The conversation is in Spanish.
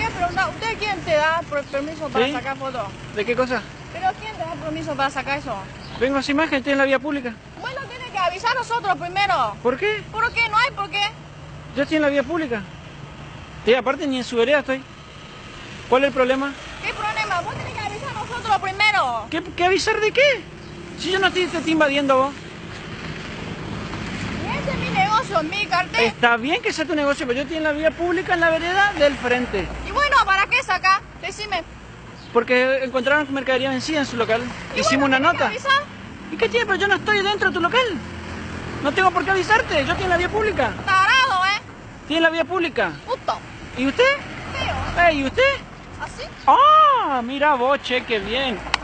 a preguntar, ¿usted quién te da permiso para ¿Sí? sacar fotos? ¿De qué cosa? ¿Pero quién te da permiso para sacar eso? Vengo sin imagen, estoy en la vía pública. Bueno, tiene que avisar a nosotros primero. ¿Por qué? ¿Por qué? ¿No hay por qué? Yo estoy en la vía pública. Y aparte ni en su vereda estoy. ¿Cuál es el problema? ¿Qué problema? Vos tenés que avisar a nosotros primero. ¿Qué avisar de qué? Si yo no te estoy invadiendo vos. Y ese es mi negocio, mi cartel. Está bien que sea tu negocio, pero yo estoy en la vía pública, en la vereda del frente. Y bueno, ¿para qué sacar? Decime. Porque encontraron mercadería vencida en su local. Y Hicimos bueno, una ¿tenés que nota. avisar? ¿Y qué tiene? Pero yo no estoy dentro de tu local. No tengo por qué avisarte. Yo estoy en la vía pública. Tarado, Estoy en la vía pública. Puto. ¿Y usted? Feo. ¿Y usted? ¿Así? ¡Ah! Mira vos, che, qué bien.